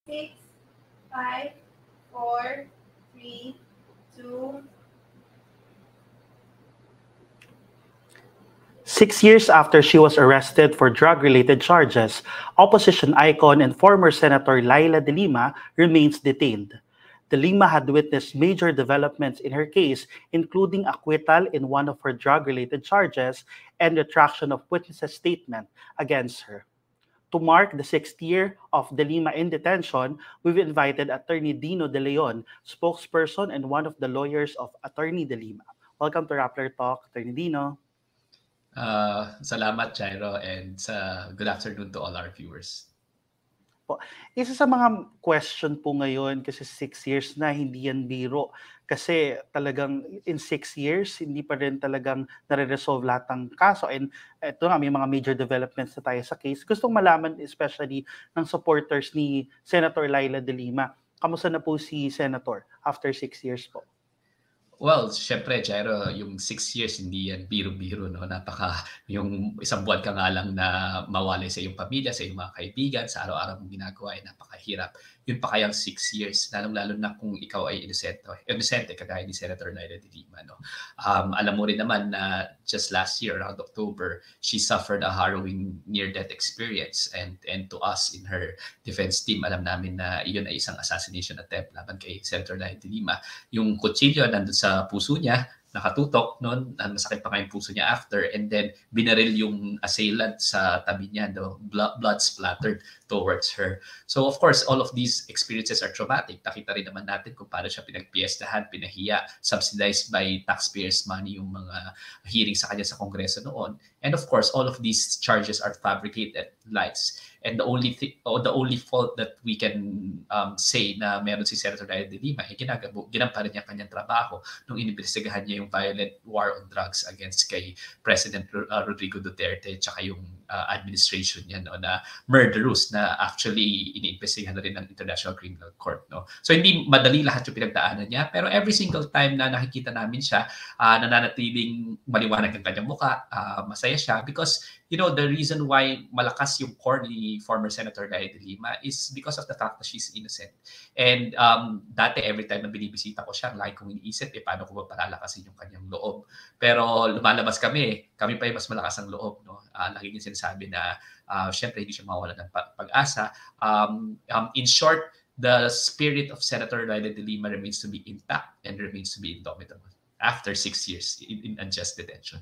Six, five, four, three, two. 6 years after she was arrested for drug-related charges, opposition icon and former Senator Leila de Lima remains detained. De Lima had witnessed major developments in her case, including acquittal in one of her drug-related charges and retraction of witnesses' statement against her. To mark the 6th year of De Lima in detention, we've invited Attorney Dino De Leon, spokesperson and one of the lawyers of Attorney De Lima. Welcome to Rappler Talk, Attorney Dino. Salamat, Jairo, and good afternoon to all our viewers. Po. Isa sa mga question po ngayon, kasi 6 years na, hindi yan biro. Kasi talagang in 6 years, hindi pa rin talagang nare-resolve lahat ng kaso. And ito nga, may mga major developments na tayo sa case. Gustong malaman especially ng supporters ni Senator Leila de Lima. Kamusta na po si Senator after 6 years po? Well, syempre, Jairo, yung 6 years, hindi yan biro-biro, no? Yung isang buwan ka nga lang na mawalay sa iyong pamilya, sa iyong mga kaibigan, sa araw-araw mong ginagawa ay napakahirap. Yun pa kayang 6 years, lalong-lalo na kung ikaw ay inosente, kagaya ni Senator Leila de Lima, no? Alam mo rin naman na just last year, around October, she suffered a harrowing near-death experience. And to us in her defense team, alam namin na iyon ay isang assassination attempt laban kay Senator Leila de Lima. Yung kutsilyo nandun sa puso niya, nakatutok noon, masakit pa nga yung puso niya after, and then binaril yung assailant sa tabi niya, no? Blood splattered towards her. So of course, all of these experiences are traumatic. Nakita rin naman natin kung paano siya pinagpiestahan, pinahiya, subsidized by taxpayers' money yung mga hearing sa kanya sa Kongreso noon. And of course, all of these charges are fabricated lies. And the only fault that we can say na meron si Senator Leila de Lima ay ginamparan niya kanyang trabaho nung inimbestigahan niya yung violent war on drugs against kay President Rodrigo Duterte tsaka yung administration niya, no, na murderous na actually iniimbestigahan na rin ng International Criminal Court, no. So hindi madali lahat yung pinagdaanan niya, pero every single time na nakikita namin siya, nananatiling maliwanag ang kanyang mukha, masaya siya because you know the reason why malakas yung core ni former Senator Leila de Lima is because of the fact that she's innocent. And dati every time na binibisita ko siya, lagi kong iniisip paano ko ba palalakasin yung kanyang loob. Pero lumalabas kami pa yung mas malakas ang loob, no. Lagi niya sinasabi na syempre hindi siya mawala ng pag-asa. In short, the spirit of Senator Leila de Lima remains to be intact and remains to be indomitable after 6 years in unjust detention.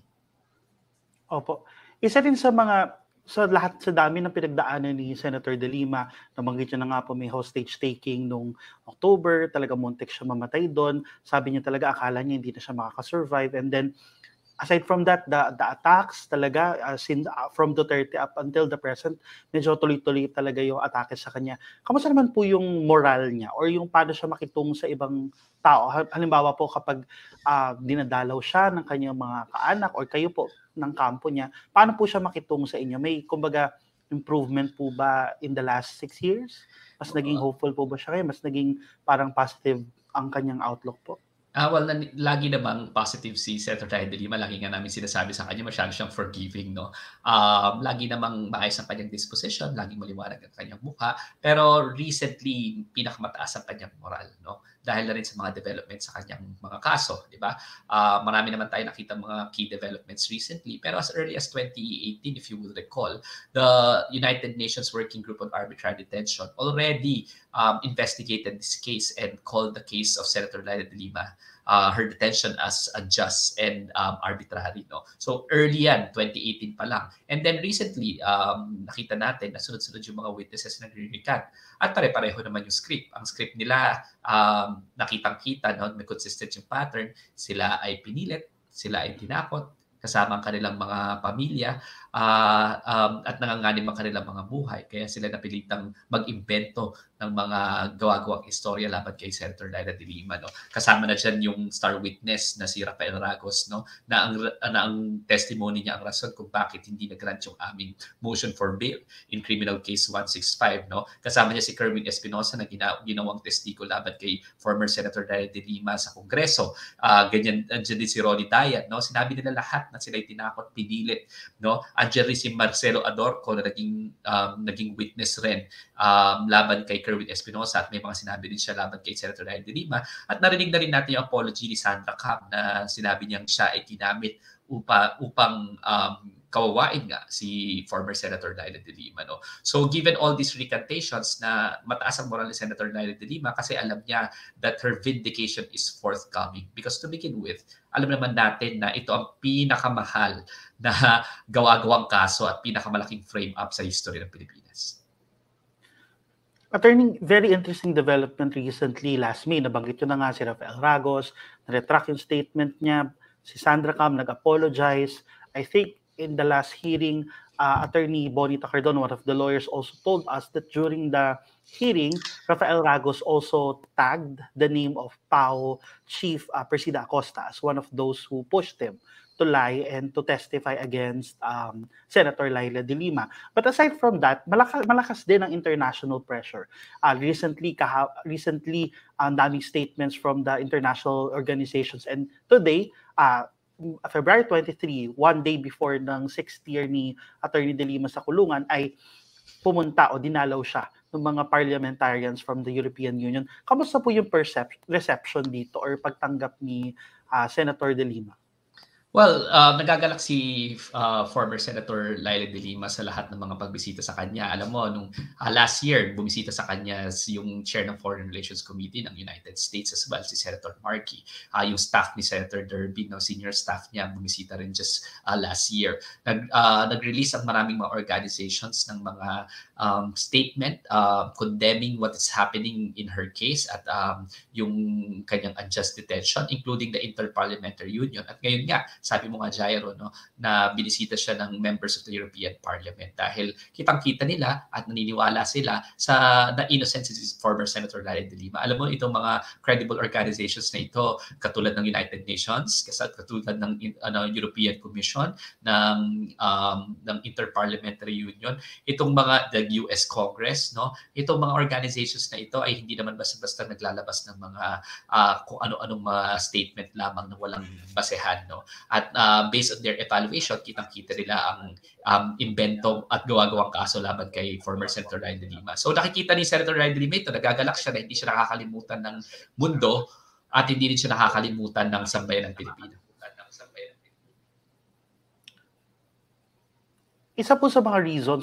Opo. Isa rin sa lahat sa dami ng pinagdaanan ni Senator de Lima, nabanggit niya na nga po may hostage taking nung October, talaga muntik siya mamatay doon. Sabi niya talaga akala niya hindi na siya makakasurvive. And then aside from that, the attacks talaga from Duterte up until the present, medyo tuloy-tuloy talaga yung atake sa kanya. Kamusta naman po yung moral niya or yung paano siya makitungo sa ibang tao? Halimbawa po kapag dinadalaw siya ng kanyang mga kaanak or kayo po ng kampo niya, paano po siya makitungo sa inyo? May kumbaga improvement po ba in the last 6 years? Mas naging hopeful po ba siya kayo? Mas naging parang positive ang kanyang outlook po? Well, lagi namang positive si Senator Leila de Lima. Lagi nga namin sinasabi sa kanya, masyado siyang forgiving, no? Lagi namang maayos ang kanyang disposition, laging maliwanag ang kanyang mukha. Pero recently, pinakamataas ang kanyang moral, no? Dahil na rin sa mga developments sa kanyang mga kaso, di ba? Marami naman tayo nakita mga key developments recently. Pero as early as 2018, if you will recall, the United Nations Working Group on Arbitrary Detention already investigated this case and called the case of Senator Leila de Lima, her detention as unjust and arbitrary, no? So early yan, 2018 pa lang. And then recently, nakita natin na sunod-sunod yung mga witnesses na nire-recant. At pare-pareho naman yung script. Ang script nila, nakitang-kita, no? May consistent yung pattern. Sila ay pinilit, sila ay tinakot, kasama ang kanilang mga pamilya, at nanganganib ang kanilang mga buhay. Kaya sila napilitang mag-imbento ng mga gawa-gawang istorya laban kay Senator Leila de Lima, no? Kasama na dyan yung star witness na si Rafael Ragos, no? Na ang testimony niya ang rason kung bakit hindi nag-grant yung aming motion for bail in criminal case 165, no? Kasama niya si Kerwin Espinosa na ginawang testigo laban kay former Senator Leila de Lima sa Kongreso. Ganyan din si Ronnie Dayan, no? Sinabi nila lahat lahat na sila'y tinakot, pinilit, no? Andiyan rin si Marcelo Adorco na naging witness rin laban kay Kerwin Espinosa at may mga sinabi din siya laban kay Senator Leila de Lima. At narinig na rin natin yung apology ni Sandra Cam na sinabi niyang siya ay ginamit upang kawawain nga si former Senator Leila de Lima. No? So given all these recantations na mataas ang moral ni Senator Leila de Lima kasi alam niya that her vindication is forthcoming. Because to begin with, alam naman natin na ito ang pinakamahal na gawa-gawang kaso at pinakamalaking frame-up sa history ng Pilipinas. Attorney, very interesting development recently. Last May, nabanggit yun na nga si Rafael Ragos, na-retract yung statement niya. Si Sandra Cam nag-apologize. I think in the last hearing, Attorney Bonita Cardon, one of the lawyers, also told us that during the hearing, Rafael Ragos also tagged the name of PAO Chief Presida Acosta as one of those who pushed him to lie and to testify against Senator Leila de Lima. But aside from that, malakas din ang international pressure. Recently, ang daming statements from the international organizations. And today, February 23, one day before ng 6th year ni Attorney de Lima sa kulungan, ay pumunta o dinalaw siya ng mga parliamentarians from the European Union. Kamusta po yung reception dito or pagtanggap ni Senator de Lima? Well, nagagalak si former Senator Leila de Lima sa lahat ng mga pagbisita sa kanya. Alam mo, nung last year, bumisita sa kanya yung chair ng Foreign Relations Committee ng United States as well, si Senator Markey. Yung staff ni Senator Derby, no, senior staff niya, bumisita rin just last year. Nag-release ang maraming mga organizations ng mga statement condemning what is happening in her case at yung kanyang unjust detention, including the Interparliamentary Union. At ngayon nga, sabi mo nga, Jairo, no, na binisita siya ng members of the European Parliament dahil kitang-kita nila at naniniwala sila sa the innocence of former Senator Leila de Lima. Alam mo, itong mga credible organizations na ito, katulad ng United Nations, katulad ng European Commission, ng Interparliamentary Union, itong mga the US Congress, no, itong mga organizations na ito ay hindi naman basta-basta naglalabas ng mga kung ano-anong mga statement lamang na walang basehan, no. At based on their evaluation, kitang-kita nila ang invento at gawa-gawang kaso laban kay former Senator Leila de Lima. So nakikita ni Senator Leila de Lima ito, nagagalak siya na hindi siya nakakalimutan ng mundo at hindi rin siya nakakalimutan ng sambayan ng Pilipino. Isa sa mga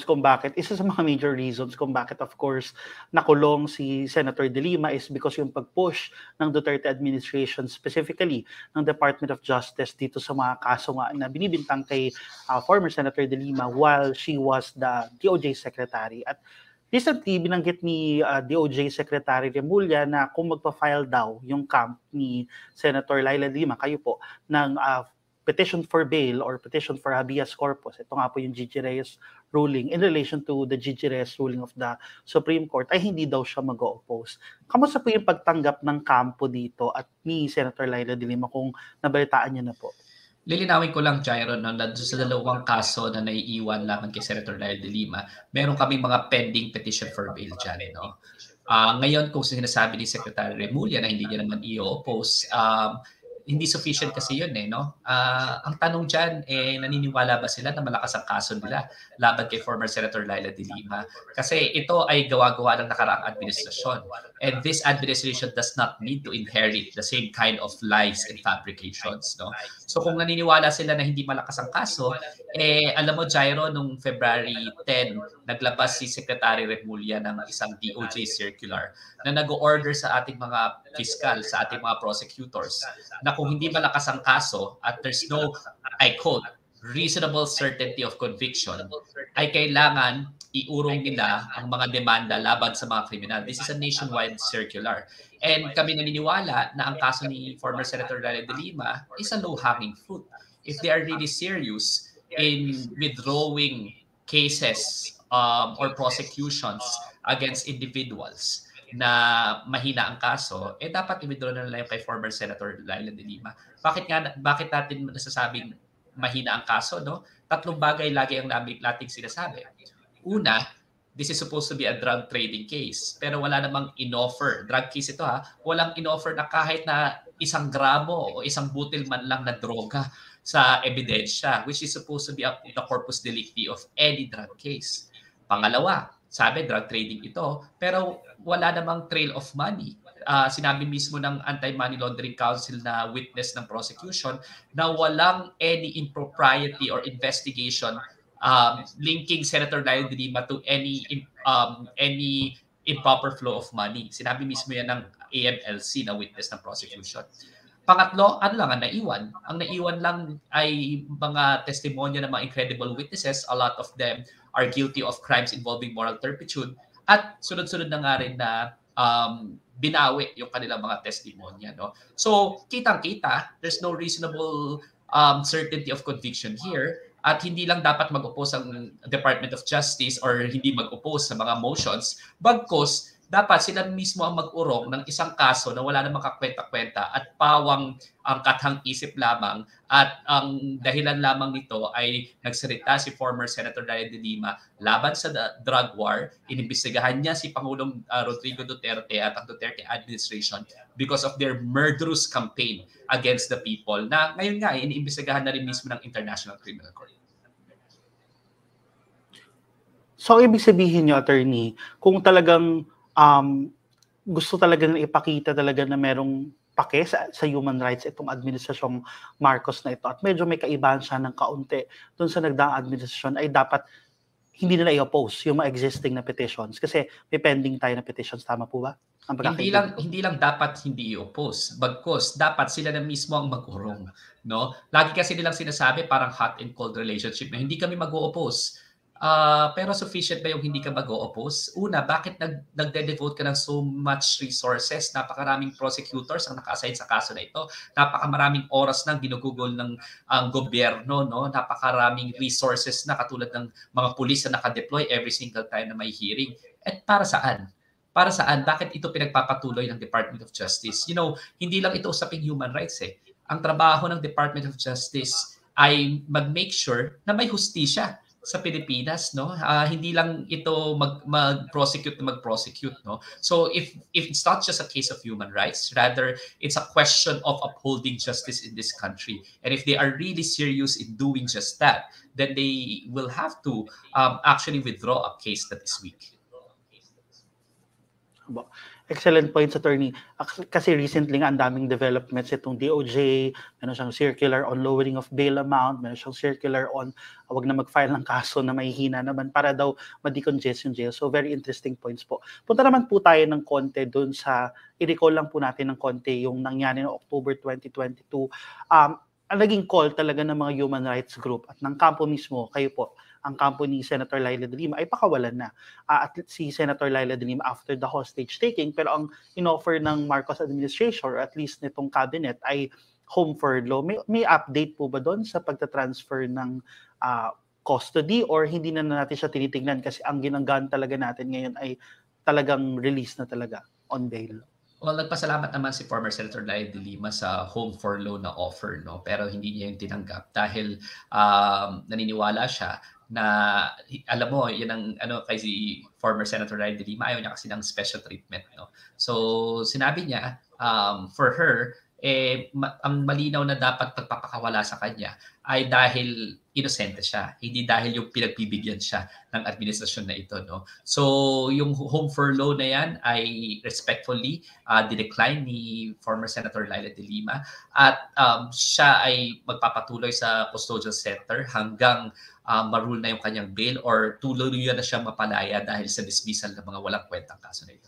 major reasons kung bakit, of course, nakulong si Senator de Lima is because yung pag-push ng Duterte administration, specifically ng Department of Justice dito sa mga kaso nga na binibintang kay former Senator de Lima while she was the DOJ Secretary. At recently, binanggit ni DOJ Secretary Remulla na kung magpa-file daw yung camp ni Senator Leila de Lima, kayo po, ng petition for bail or petition for habeas corpus. Ito nga po yung Gigi Reyes ruling in relation to the Gigi Reyes ruling of the Supreme Court ay hindi daw siya mag-oppose. Kamusta po yung pagtanggap ng kampo dito at ni Senator Leila de Lima kung nabalitaan niyo na po? Lilinawin ko lang, Jairo, no, na sa dalawang kaso na naiiwan laban kay Senator Leila de Lima, meron kaming mga pending petition for bail dyan. No? Ngayon, kung sinasabi ni Secretary Remulla na hindi niya naman i-oppose, hindi sufficient kasi yun no? Ang tanong dyan, naniniwala ba sila na malakas ang kaso nila laban kay former Senator Leila de Lima? Kasi ito ay gawa-gawa ng nakaraang administrasyon. And this administration does not need to inherit the same kind of lies and fabrications. No? So kung naniniwala sila na hindi malakas ang kaso, alam mo, Jairo, nung February 10, naglabas si Secretary Remulla ng isang DOJ circular na nag-order sa ating mga fiscal, sa ating mga prosecutors, na kung hindi malakas ang kaso at there's no, I quote, reasonable certainty of conviction, ay kailangan iurong nila ang mga demanda laban sa mga kriminal. This is a nationwide circular. And kami naniniwala na ang kaso ni former Senator Leila de Lima is a low-hanging fruit. If they are really serious in withdrawing cases or prosecutions against individuals na mahina ang kaso, dapat i-withdraw na nila yung kay former Senator Leila de Lima. Bakit natin nasasabing mahina ang kaso, no? Tatlong bagay lagi ang nating sinasabi. Una, this is supposed to be a drug trading case. Pero wala namang in-offer. Drug case ito walang in-offer na kahit na isang gramo o isang butil man lang na droga sa ebidensya, which is supposed to be the corpus delicti of any drug case. Pangalawa, sabi drug trading ito, pero wala namang trail of money. Sinabi mismo ng Anti-Money Laundering Council na witness ng prosecution na walang any impropriety or investigation linking Senator Leila de Lima to any improper flow of money. Sinabi mismo yan ng AMLC na witness ng prosecution. Pangatlo, ano lang ang naiwan? Ang naiwan lang ay mga testimonya ng mga incredible witnesses. A lot of them are guilty of crimes involving moral turpitude. At sunod-sunod na nga rin na binawi yung kanilang mga testimonya. No? So, kitang-kita, there's no reasonable certainty of conviction here. At hindi lang dapat mag-oppose ang Department of Justice or hindi mag-oppose sa mga motions, bagkus dapat sila mismo ang mag-urong ng isang kaso na wala namang kakwenta-kwenta at pawang ang kathang-isip lamang, at ang dahilan lamang nito ay nagsalita si former Senator Leila de Lima laban sa drug war. Inimbestigahan niya si Pangulong Rodrigo Duterte at ang Duterte administration because of their murderous campaign against the people na ngayon nga iniimbestigahan na rin mismo ng International Criminal Court. So, ibig sabihin nyo, attorney, kung talagang gusto talaga na ipakita talaga na merong pake sa human rights itong administrasyong Marcos na ito at medyo may kaibahan siya ng kaunti dun sa nagdaang administrasyon, ay dapat hindi nila i-oppose yung mga existing na petitions kasi may pending tayo na petitions. Tama po ba? Hindi lang dapat hindi i-oppose, bagkus dapat sila na mismo ang mag-urong, no? Lagi kasi nilang sinasabi parang hot and cold relationship na hindi kami mag-o-oppose. Pero sufficient ba yung hindi ka mag-o-oppose? Una, bakit nagde-devote ka ng so much resources? Napakaraming prosecutors ang naka-assign sa kaso na ito. Napakamaraming oras nang ginugugol ng ang gobyerno, no? Napakaraming resources na katulad ng mga pulis na naka-deploy every single time na may hearing. At para saan? Para saan? Bakit ito pinagpapatuloy ng Department of Justice? You know, hindi lang ito usaping human rights eh. Ang trabaho ng Department of Justice ay mag-make sure na may hustisya sa Pilipinas, no? Hindi lang ito mag-prosecute, no? So if it's not just a case of human rights, rather it's a question of upholding justice in this country. And if they are really serious in doing just that, then they will have to actually withdraw a case that is weak. Excellent points, attorney. Kasi recently nga ang daming developments itong DOJ, meron siyang circular on lowering of bail amount, meron siyang circular on wag na mag-file ng kaso na mahihina naman para daw ma-decongest yung jail. So very interesting points po. Punta naman po tayo ng konti dun sa, i-recall lang po natin ng konti yung nangyari noong October 2022. Ang naging call talaga ng mga human rights group at ng kampo mismo, kayo po, ang kampo ni Senator Leila de Lima ay pakawalan na. At si Senator Leila de Lima after the hostage taking, pero ang inoffer ng Marcos administration or at least nitong cabinet ay home furlough. May update po ba doon sa pagta-transfer ng custody or hindi na natin siya tinitingnan kasi ang ginanggaan talaga natin ngayon ay talagang release na talaga on bail? Well, nagpasalamat naman si former Senator Leila de Lima sa home furlough na offer, no? Pero hindi niya yung tinanggap dahil naniniwala siya na alam mo, yan ang kay si former Senator Leila de Lima, ayaw niya kasi ng special treatment, no? So sinabi niya for her ang malinaw na dapat pagpapakawala sa kanya ay dahil inosente siya, hindi dahil yung pinagbibigyan siya ng administrasyon na ito, no? So yung home furlough na yan ay respectfully dinecline ni former Senator Leila de Lima at siya ay magpapatuloy sa custodial center hanggang marule na yung kanyang bail or tuluyan na siya mapalaya dahil sa dismissal ng mga walang kwentang kaso na ito.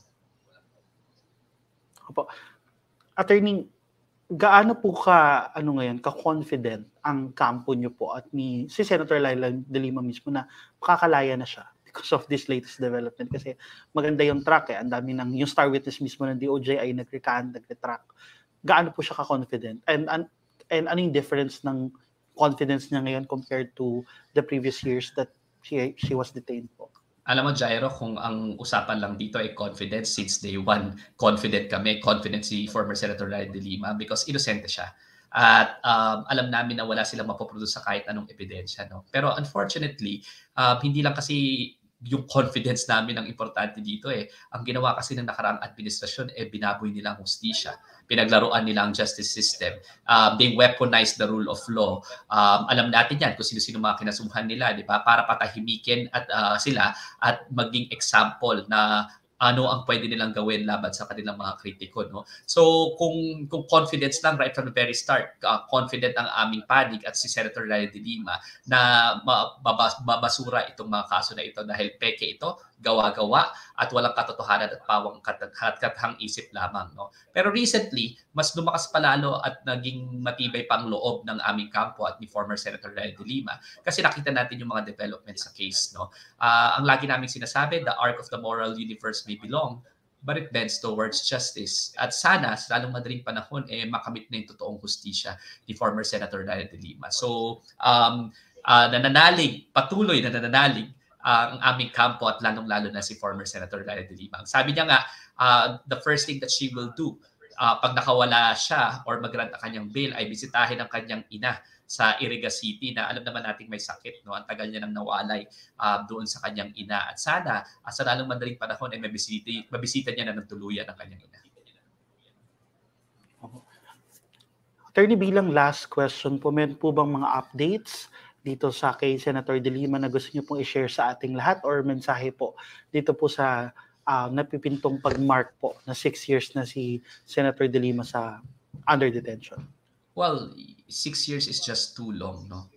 Opo. Attorney, gaano po ka-confident ang kampo niyo po at ni si Senator Leila de Lima mismo na makakalaya na siya because of this latest development? Kasi maganda yung track ang dami yung star witness mismo ng DOJ ay nag-retrack. Gaano po siya ka-confident? And ano yung difference ng confidence niya ngayon compared to the previous years that she was detained po? Alam mo, Jairo, kung ang usapan lang dito ay confidence, since day one, confident kami, confident si former Senator Leila de Lima because inosente siya. At alam namin na wala silang mapoproduce sa kahit anong ebidensya. No? Pero unfortunately, hindi lang kasi yung confidence namin ang importante dito eh. Ang ginawa kasi ng nakaraang administrasyon binaboy nila ang hustisya. pinaglaruan nila ang justice system. They weaponize the rule of law. Alam natin yan kung sino-sino mga kinasuhan nila, di ba? Para patahimikin at sila at maging example na ano ang pwede nilang gawin laban sa kanilang mga kritiko, no? So kung confidence lang right from the very start, confident ang aming panig at si Senator Leila de Lima na mabasura itong mga kaso na ito dahil peke ito, gawa-gawa at walang katotohanan at pawang kathang isip lamang, no? Pero recently, mas lumakas palalo at naging matibay pang loob ng aming kampo at ni former Senator Leila de Lima kasi nakita natin yung mga developments sa case, no? Ang lagi naming sinasabi, the arc of the moral universe may belong, but it bends towards justice. At sana, sa lalong madaling panahon, makamit na yung totoong hustisya ni former Senator Leila de Lima. So, patuloy na nananalig ang aming kampo at lalong-lalo na si former Senator Leila de Lima. Sabi niya nga, the first thing that she will do pag nakawala siya or mag-grant ang kanyang bail ay bisitahin ang kanyang ina sa Iriga City na alam naman nating may sakit, no? Ang tagal niya nang nawalay doon sa kanyang ina. At sana, sa lalong madaling panahon ay mabisita niya na ng tuluyan ang kanyang ina. Attorney, bilang last question po, meron po bang mga updates dito sa kay Senator de Lima na gusto niyo pong i-share sa ating lahat or mensahe po dito po sa napipintong pag-mark po na 6 years na si Senator de Lima sa under detention? Well, 6 years is just too long, no?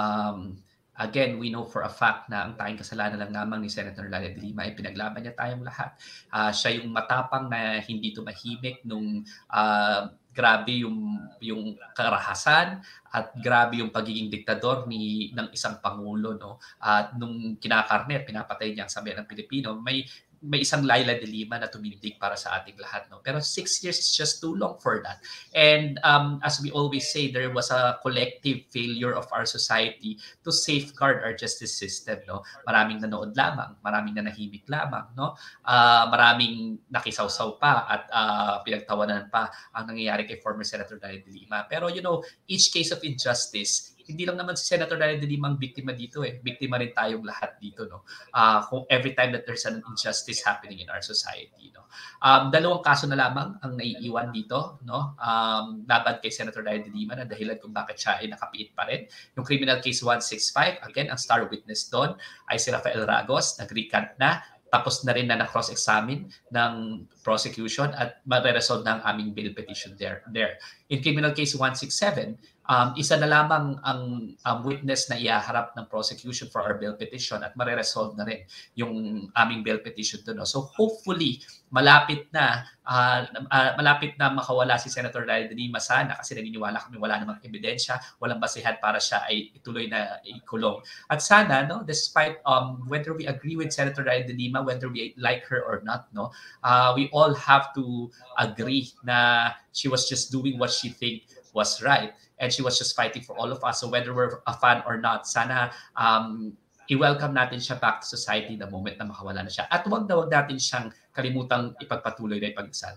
Again, we know for a fact na ang tanging kasalanan lang naman ni Senator Leila de Lima ay pinaglaban niya tayong lahat. Siya yung matapang na hindi tumahimik nung grabe yung karahasan at grabe yung pagiging diktador ng isang pangulo, no? At nung kinakarne, pinapatay niya ang sambayan ng Pilipino, may isang Leila de Lima na tumindig para sa ating lahat, no? Pero 6 years is just too long for that. And as we always say, there was a collective failure of our society to safeguard our justice system, no? Maraming nanood lamang, maraming nanahimik lamang, no? Maraming nakisawsaw pa at pinagtawanan pa ang nangyayari kay former Senator Leila de Lima. Pero each case of injustice, hindi lang naman si Senator Leila de Lima ang biktima dito Biktima rin tayong lahat dito, no? Kung every time that there's an injustice happening in our society, no? Dalawang kaso na lamang ang naiiwan dito, no? Laban kay Senator Leila de Lima na dahilan kung bakit siya ay nakapiit pa rin. Yung criminal case 165, again, ang star witness doon ay si Rafael Ragos, nag-recant na, tapos na rin na cross-examine ng prosecution at mare-resolve na ang aming bail petition there. In criminal case 167, isa na lamang ang witness na iaharap ng prosecution for our bail petition at mare-resolve na rin yung aming bail petition doon. So hopefully, malapit na makawala si Senator Leila de Lima sana kasi naniniwala kami wala namang ebidensya, walang basihan para siya ay ituloy na ikulong. At sana, no, despite whether we agree with Senator Leila de Lima, whether we like her or not, no, we all have to agree na she was just doing what she think was right and she was just fighting for all of us. So whether we're a fan or not, sana i-welcome natin siya back to society the moment na makawala na siya. At huwag natin siyang kalimutang ipagpatuloy na ipagdasal.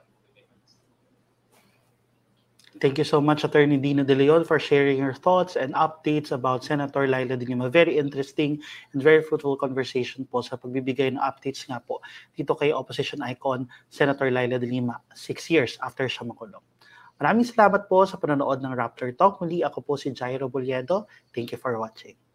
Thank you so much, Attorney Dino De Leon, for sharing your thoughts and updates about Senator Leila de Lima. Very interesting and very fruitful conversation po sa pagbibigay ng updates nga po dito kay opposition icon Senator Leila de Lima 6 years after siya makulong. Maraming salamat po sa panonood ng Rappler Talk. Muli ako po si Jairo Boliedo. Thank you for watching.